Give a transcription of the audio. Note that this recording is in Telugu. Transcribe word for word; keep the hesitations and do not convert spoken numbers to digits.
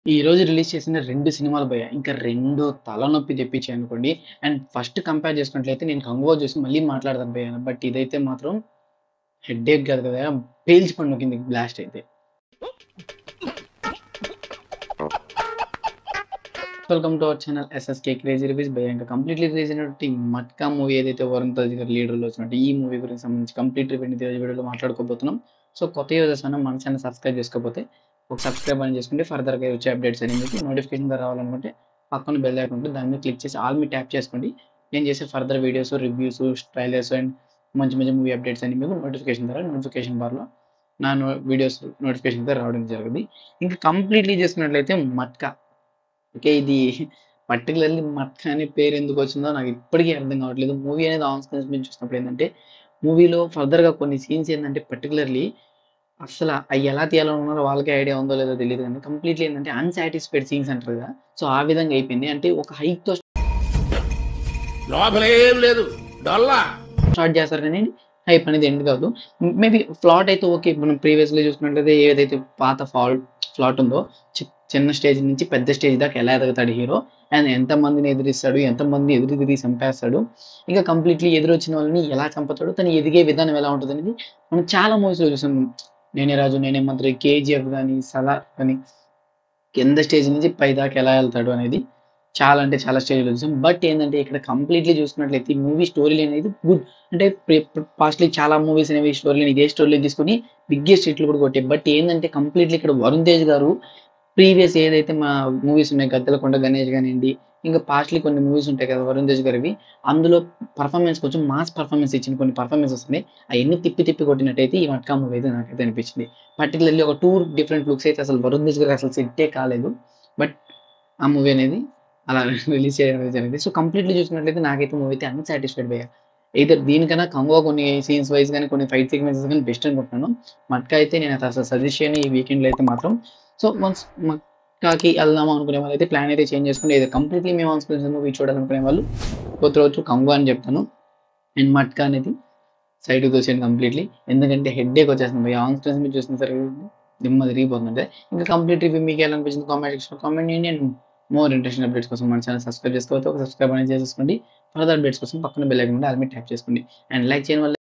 ఈ రోజు రిలీజ్ చేసిన రెండు సినిమాలు భయ్యా. ఇంకా రెండు తలనొప్పి తెప్పించాయనుకోండి. అండ్ ఫస్ట్ కంపేర్ చేసుకున్నట్లయితే నేను 'కంగువా' చూసి మళ్ళీ మాట్లాడతాను భయ్యా. బట్ ఇదైతే మాత్రం హెడ్‌ఏక్ కాదు కదా! పేల్చి పడిన కిందకి బ్లాస్ట్ అయితే. Welcome to our channel SSK crazy reviews భయ్యా. ఇంకా కంప్లీట్‌లీ రిలీజ్ అయినటువంటి 'మట్కా' మూవీ ఏదైతే వరుణ్ తేజ్ గారు లీడ్ రోల్‌లో వచ్చినట్టు ఈ మూవీ గురించి సంబంధించి కంప్లీట్ రివ్యూని ఈ వీడియోలో మాట్లాడుకోబోతున్నాం. సో కొత్త యూజర్స్ అయినా మన ఛానల్ సబ్స్క్రైబ్ చేసుకోకపోతే ఒక సబ్స్క్రైబ్ అని చేసుకుంటే ఫర్దర్‌గా వచ్చే అప్డేట్స్ అన్ని మీకు నోటిఫికేషన్ ద్వారా రావాలనుకుంటే పక్కన బెల్ ఐకాన్ ఉంటుంది. దాని మీద క్లిక్ చేసి ఆల్ మీద ట్యాప్ చేసుకోండి. నేను చేసే further videos, reviews, trailers and మంచి మంచి మూవీ అప్డేట్స్ అన్ని మీకు నోటిఫికేషన్ ద్వారా నోటిఫికేషన్ బార్‌లో నా నో వీడియోస్ నోటిఫికేషన్ ద్వారా రావడం జరుగుతుంది. ఇంకా కంప్లీట్‌లీ చేసుకున్నట్లయితే 'మట్కా' ఓకే. ఇది పర్టిక్యులర్‌లీ 'మట్కా' అనే పేరు ఎందుకు వచ్చిందో నాకు ఇప్పటికీ అర్థం కావట్లేదు. మూవీ అనేది ఆన్ స్క్రీన్ మీద చూసినప్పుడు ఏందంటే మూవీలో ఫర్దర్‌గా కొన్ని సీన్స్ ఏందంటే పర్టిక్యులర్‌లీ అస్సల అయి ఎలా తీయాలనుకున్నారో వాళ్ళకే ఐడియా ఉందో లేదో తెలీదు గానీ కంప్లీట్‌లీ ఏందంటే అన్‌సాటిస్ఫైడ్ సీన్స్ అంటారు కదా! సో, ఆ విధంగా అయిపోయింది. అంటే ఒక హైప్‌తో లోపలేం లేదు డొల్లా స్టార్ట్ చేస్తారు కానీ హైప్ అనేది ఎండ్ కాదు. మేబీ ఫ్లాట్ అయితే ఓకే. మనం ప్రీవియస్‌లో చూసుకున్నట్లయితే ఏదైతే పాత ఫాల్ ఫ్లాట్ ఉందో చి చిన్న స్టేజ్ నుంచి పెద్ద స్టేజ్ దాకా ఎలా ఎదుగుతాడు హీరో అండ్ ఎంతమందిని ఎదిరిస్తాడు, ఎంతమందిని ఎదురు తిరిగి చంపేస్తాడు. ఇంకా కంప్లీట్‌లీ ఎదురొచ్చిన వాళ్ళని ఎలా చంపుతాడు, తను ఎదిగే విధానం ఎలా ఉంటదనేది మనం చాలా మూవీస్‌లో చూసాం. 'నేనే రాజు నేనే మంత్రి', 'కేజీఎఫ్' గాని, 'సలార్' గాని కింద స్టేజ్ నుంచి పైదాకా ఎలా ఎళ్తాడు అనేది చాలా అంటే చాలా స్టేజ్‌లో చూసాం. బట్ ఏందంటే ఇక్కడ కంప్లీట్‌లీ చూసుకున్నట్లయితే ఈ మూవీ స్టోరీ లైన్ అనేది గుడ్. అంటే ప్రె పాస్ట్‌లీ చాలా మూవీస్ అనేవి స్టోరీ లైన్ ఇదే స్టోరీ లైన్ తీసుకొని బిగ్గెస్ట్ హిట్లు కూడా కొట్టాయి. బట్ ఏందంటే కంప్లీట్‌లీ ఇక్కడ వరుణ్ తేజ్ గారు ప్రీవియస్ ఏదైతే మా మూవీస్ ఉన్నాయి 'గద్దలకొండ గణేష్' గానియండి, ఇంకా పాస్ట్‌లీ కొన్ని మూవీస్ ఉంటాయి కదా! వరుణ్ తేజ్ గారివి. అందులో పెర్ఫార్మన్స్ కొంచెం మాస్ పెర్ఫార్మన్స్ ఇచ్చిన కొన్ని పెర్ఫార్మన్సెస్ ఉన్నాయి. అయన్నీ తిప్పి తిప్పి కొట్టినట్టయితే ఈ 'మట్కా' మూవీ అయితే నాకైతే అనిపించింది. పర్టిక్యులర్‌లీ ఒక టూ డిఫరెంట్ లుక్స్ అయితే అసలు వరుణ్ తేజ్ గారికి అసలు సెట్టే కాలేదు. బట్ ఆ మూవీ అనేది అలా రిలీజ్ చేయడం అనేది జరిగింది. సో, కంప్లీట్‌లీ చూసుకున్నట్లయితే నాకైతే మూవీ అయితే అన్‌సాటిస్ఫైడ్ భయ్యా. ఎయిదర్ దీనికన్నా 'కంగువా' కొన్ని సీన్స్ వైస్ గాని, కొన్ని ఫైట్ సీక్వెన్సెస్ గాని బెస్ట్ అనుకుంటున్నాను. 'మట్కా' అయితే నేను అసలు సజెస్ట్ చేయను ఈ వీకెండ్‌లో అయితే మాత్రం. సో, వన్స్ 'మట్కా'కి ఎళ్దాము అనుకునే వాళ్ళైతే ప్లాన్ అయితే చేంజ్ చేసుకోండి. ఏదో కంప్లీట్‌లీ మేము ఆన్ స్క్రీన్ మూవీ చూడాలనుకునే వాళ్ళు పోతురాజు 'కంగువా' అని చెప్తాను. అండ్ 'మట్కా' అనేది సైడ్‌కి తోసేయండి కంప్లీట్‌లీ. ఎందుకంటే హెడ్‌ఏక్ వచ్చేస్తుంది భయ్యా. ఆన్ స్క్రీన్ మీద చూసినసరికి దిమ్మ తిరిగిపోతుందంటే. ఇంకా కంప్లీట్ రివ్యూ మీకు ఎలా అనిపించింది కామెంట్ సెక్షన్‌లో కామెంట్ చేయండి. అండ్ మోర్ ఇంట్రెస్టింగ్ అప్డేట్స్ కోసం మన ఛానల్ సబ్స్క్రైబ్ చేసుకోకపోతే ఒక సబ్స్క్రైబ్ అనేది చేసేసుకోండి. ఫర్దర్ అప్డేట్స్ కోసం పక్కన బెల్ ఐకాన్ ఉంటే ఆల్ మీద ట్యాప్ చేసుకోండి. అండ్ లైక్ చేయడం వల్ల